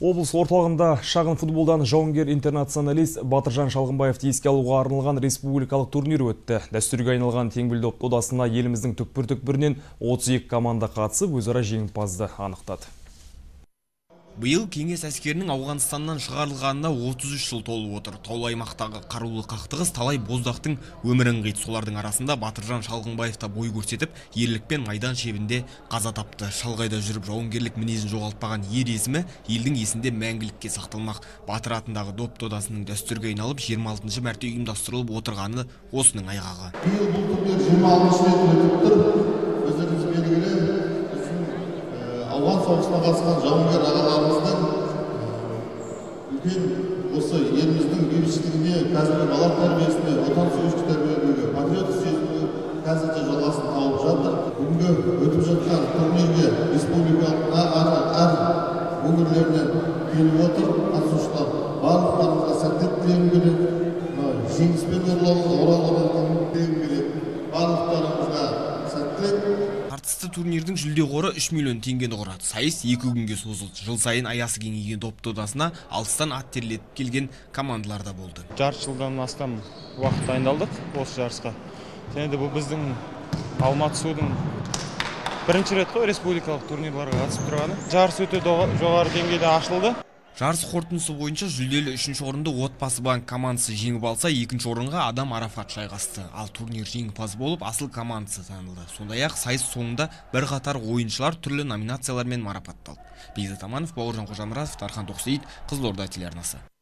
Облыс орталығында шағын футболдан жауынгер интернационалист Батыржан Шалғынбаевты еске алуға арналған республикалық турнир өтті. Дәстүрге айналған теңбіл доп додасына еліміздің түкпір-түкпірінен 32 команда қатысып, өзара жеңімпазды анықтады. Биыл кеңес әскерінің Ауғанстаннан шығарылғанына 33 жыл толып отыр. Таулы аймақтағы қарулы қақтығыс талай боздақтың өмірін қиды. Солардың арасында Батыржан Шалғынбаев та бой көрсетіп, ерлікпен майдан шебінде қаза тапты. Шалғайда жүріп жауынгерлік мінезін жоғалтпаған ер есімі елдің есінде мәңгілікке сақталмақ. Батыр атындағы доп додасының дәстүрге айналып 26 мәрте ұйымдастырылып отырғаны осының айғағы. Биыл бұл турнир 26 рет өтіп тұр. Өздеріңіз белгілі, Ауған соғысына қатысқан жауынгер ағаларымыздың үлкен осы еліміздің бейбітшілігіне, қазіргі бала тәрбиесіне, отансүйгіштік тәрбиелеуге, патриоттық сезімге қазірде жалғасын тауып жатыр. Бүгінгі өтіп жатқан турнирге республикалық әр өңірлерінен келіп отыр қатысушылар. Барлықтарыңызға сәттілік тілегім келеді. Жеңіспен оралуын тілегім келеді. Барлықтарыңызға сәттілік. Тартысты турнирдің жүлде қоры 3 миллион теңгені құрады. Сайыс 2 күнге созылды. Жыл сайын аясы кеңейген доп додасына алыстан ат терлетіп келген командалар да болды. Жарты жылдан астам уақыт дайындалдық осы жарысқа. Және де бұл біздің Алматы судың бірінші рет қой республикалық турнирларға қатысып тұрғаны. Жарыс өте жоғары деңгейде ашылды. Жарыс қорытындысы бойынша жүлделі 3-ші орынды Отбасы банк командасы жеңіп алса, 2-ші орынға Адам Арафат жайғасты. Ал турнир жеңімпазы болып асыл командасы танылды. Сондай-ақ сайыс соңында бірқатар ойыншылар түрлі номинациялармен марапатталды. Бейзат Аманов, Бауыржан Қожамұратов, Тархан Тоқсейіт, Қызылорда телеарнасы.